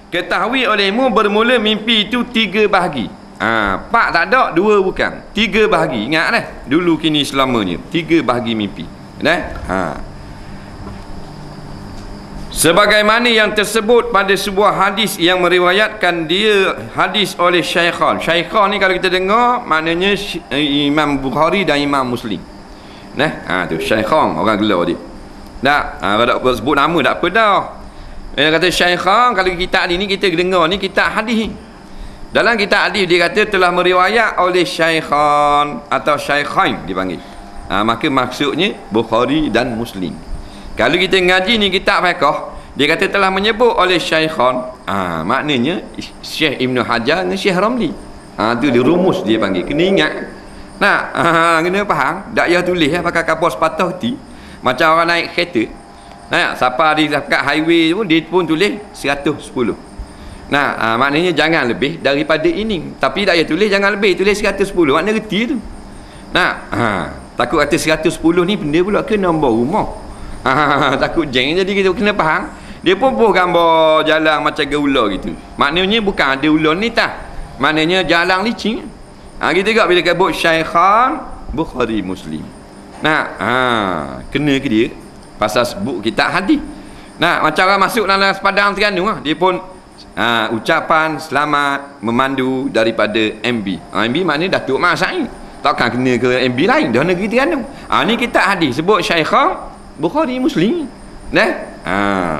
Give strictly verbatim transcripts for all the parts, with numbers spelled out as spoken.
ketahui olehmu bermula mimpi itu tiga bahagi. Ha, empat tak ada, dua bukan. Tiga bahagi. Ingatlah. Dulu kini selamanya. Tiga bahagi mimpi. Nah, ha. Sebagaimana yang tersebut pada sebuah hadis yang meriwayatkan dia hadis oleh Syaikhan. Syaikhan ni kalau kita dengar maknanya Imam Bukhari dan Imam Muslim. Nah, ha tu Syaikhan orang gelar dia. Tak, ha, kalau tak sebut nama tak apa dah. Dia kata Syaikhan, kalau kitab ni kita dengar ni kitab hadis ni. Dalam kitab hadis dia kata telah meriwayat oleh Syaikhan atau Syaikhain dipanggil. Ha, maka maksudnya Bukhari dan Muslim. Kalau kita ngaji ni kitab fiqh, dia kata telah menyebut oleh Syaikhan, ha, maknanya Syekh Ibn Hajar dengan Syekh Ramli. Ha, tu dia rumus dia panggil. Kena ingat. Nah, ha, kena faham. Tak payah tulis ya, pakai kapal sepatah ti. Macam orang naik kereta. Nah, siapa di dekat highway pun dia pun tulis seratus sepuluh. Nah, ha, maknanya jangan lebih daripada ini. Tapi tak payah tulis jangan lebih, tulis seratus sepuluh. Makna reti tu. Nah, ha, takut kata seratus sepuluh ni benda pula ke nombor rumah. Ha, takut jeng, jadi kita kena faham. Dia pun pun gambar jalan macam gaulah gitu. Maknanya bukan ada ular ni tak. Maknanya jalan licin. Ha, kita tengok bila kabut Syaikhan Bukhari Muslim. Nah, ha, kena ke dia pasal sebut kitab hadis. Nah, macam orang masuk dalam sepadang Terengganu ah, dia pun ha, ucapan selamat memandu daripada M B. Ha, M B maknanya Datuk Mak Said. Takkan kena ke M B lain dah negeri Terengganu. Ha, ni kitab hadis sebut Syaikhan Bukhari Muslim. Nah, ha.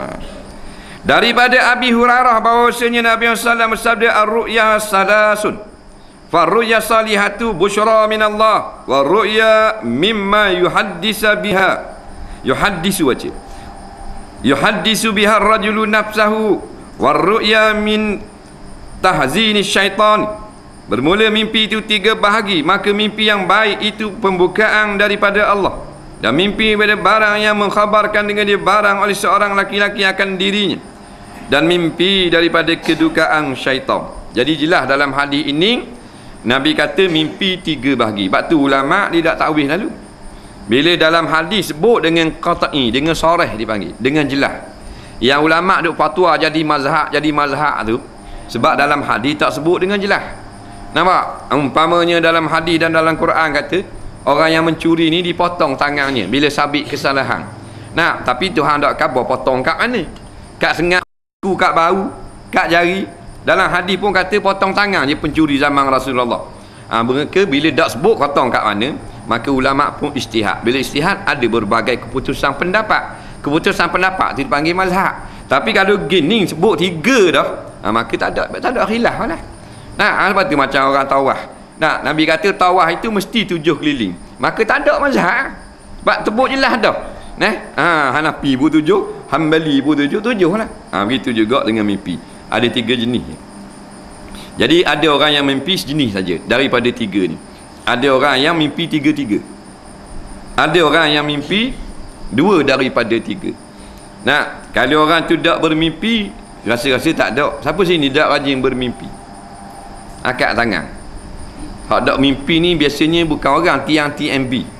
Daripada Abi Hurairah bahawasanya Nabi sallallahu alaihi wasallam bersabda ar-ru'ya salasun. Farru'ya salihatu busyra minallah wa ru'ya mimma yuhaddisa biha. Yuhaddisu wajib. Yuhaddisu biha ar-rajulu nafsahu wa ru'ya min tahzini syaitan. Bermula mimpi itu tiga bahagi, maka mimpi yang baik itu pembukaan daripada Allah. Dan mimpi pada barang yang mengkhabarkan dengan dia barang oleh seorang laki-laki akan dirinya. Dan mimpi daripada kedukaan syaitan. Jadi jelas dalam hadis ini Nabi kata mimpi tiga bahagi. Sebab tu ulama' dia tak takwil lalu. Bila dalam hadis sebut dengan qata'i, dengan soreh dipanggil, dengan jelas. Yang ulama' duk fatwa jadi mazhab, jadi mazhab tu sebab dalam hadis tak sebut dengan jelas. Nampak? Umpamanya dalam hadis dan dalam Quran kata orang yang mencuri ni dipotong tangannya bila sabit kesalahan. Nah, tapi Tuhan tak khabar potong kat mana? Kat sengat, kat bau, kat jari. Dalam hadis pun kata potong tangan je pencuri zaman Rasulullah. Ha, mereka bila tak sebut potong kat mana, maka ulama pun ijtihad. Bila ijtihad ada berbagai keputusan pendapat. Keputusan pendapat itu dipanggil mazhab. Tapi kalau gini sebut tiga dah, ha, maka tak ada tak ada khilaf lah. Nah, sebab tu macam orang tawaf. Nah, Nabi kata tawaf itu mesti tujuh keliling. Maka tak ada mazhab. Sebab tebuk jelas dah. Nah, ha, Hanafi pun tujuh, Hambali pun tujuh, tujuh lah. Ha, begitu juga dengan mimpi. Ada tiga jenis. Jadi ada orang yang mimpi sejenis saja daripada tiga ni. Ada orang yang mimpi tiga-tiga. Ada orang yang mimpi dua daripada tiga. Nah, kalau orang tu tak bermimpi, rasa-rasa tak ada. Siapa sini tak rajin bermimpi? Akak tangan. Hak tak mimpi ni biasanya bukan orang tiang T M B.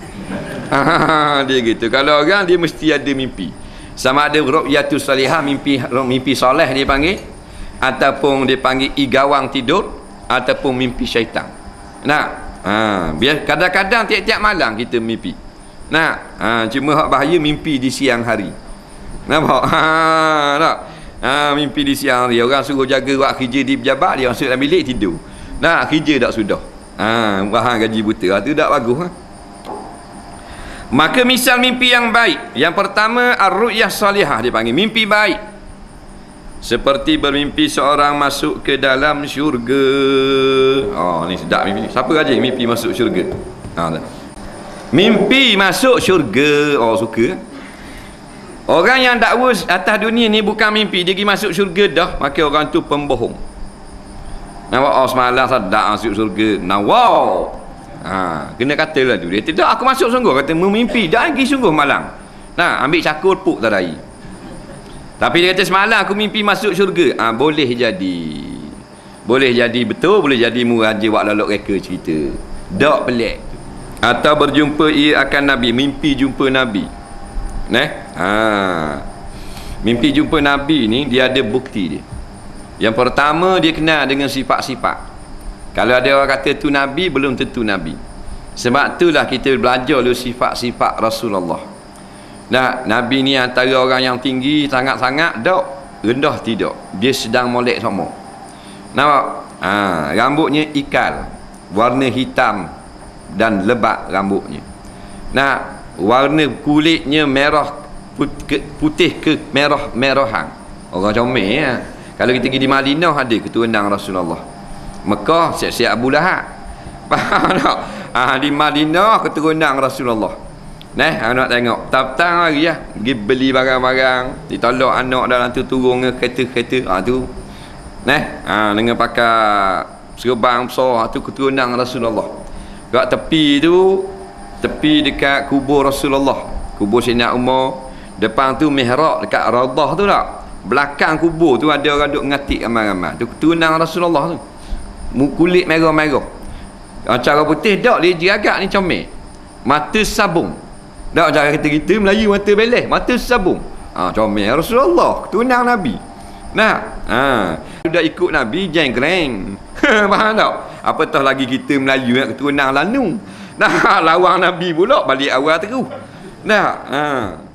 Dia gitu. Kalau orang dia mesti ada mimpi. Sama ada ru'yatus salihah, mimpi mimpi soleh dia panggil, ataupun dia panggil igawang tidur, ataupun mimpi syaitan. Nah, ha, biar kadang-kadang tiap-tiap malam kita mimpi. Nah, ha, cuma hak bahaya mimpi di siang hari. Nampak? Ha, tak? Ha, mimpi di siang hari. Orang suruh jaga buat kerja di pejabat, dia masuk dalam bilik tidur. Nah, kerja tak sudah. Ha, bahan gaji buta. Itu tak bagus. Ha? Maka misal mimpi yang baik, yang pertama ar-ru'yah salihah dia panggil, mimpi baik. Seperti bermimpi seorang masuk ke dalam syurga. Oh, ni sedap mimpi. Siapa rajin mimpi masuk syurga? Ha, mimpi masuk syurga. Oh, suka. Orang yang dakwa atas dunia ni bukan mimpi, dia pergi masuk syurga dah, maka orang tu pembohong. Nampak, oh semalam sedap masuk syurga. Nah, wow. Ha, kena katalah tu. Dia tidak, aku masuk sungguh. Kata memimpi, dah pergi sungguh malam. Nah, ambil cakur puk tak rai. Tapi dia kata semalam aku mimpi masuk syurga. Ha, boleh jadi. Boleh jadi betul, boleh jadi muraja wak lalok reka cerita. Tak pelik. Atau berjumpa ia akan Nabi, mimpi jumpa Nabi. Nah, ha. Mimpi jumpa Nabi ni dia ada bukti dia. Yang pertama dia kenal dengan sifat-sifat. Kalau ada orang kata tu Nabi, belum tentu Nabi. Sebab itulah kita belajar dulu sifat-sifat Rasulullah. Nah, Nabi ni antara orang yang tinggi sangat-sangat, tak rendah tidak. Dia sedang molek sama. Nampak? Ha, rambutnya ikal, warna hitam dan lebat rambutnya. Nah, warna kulitnya merah putih ke merah-merahan. Orang comel ya. Kalau kita pergi di Madinah ada keturunan Rasulullah. Mekah siap-siap Abu Lahab. Faham tak? Ha, di Madinah keturunan Rasulullah. Nah, anak tengok petang hari ya, pergi beli barang-barang, ditolak anak dalam tu turun ke kereta-kereta. Ha tu. Nah, ha, dengan pakai serban besar, ha, tu keturunan Rasulullah. Kat tepi tu, tepi dekat kubur Rasulullah, kubur Sayyidina Umar, depan tu mihrab dekat Raudhah tu tak. Belakang kubur tu ada orang duk ngatik ramai-ramai. Tu keturunan Rasulullah tu. Kulit merah-merah. Cara putih tak dia agak ni comel. Mata sabung. Tak cara kita-kita Melayu mata beles, mata sabung. Ha, comel Rasulullah, keturunan Nabi. Nah, ha, sudah ikut Nabi jeng-greng. Faham tak? Apatah lagi kita Melayu yang keturunan Lanu. Nah, lawan Nabi pula balik awal terus. Nah, ha.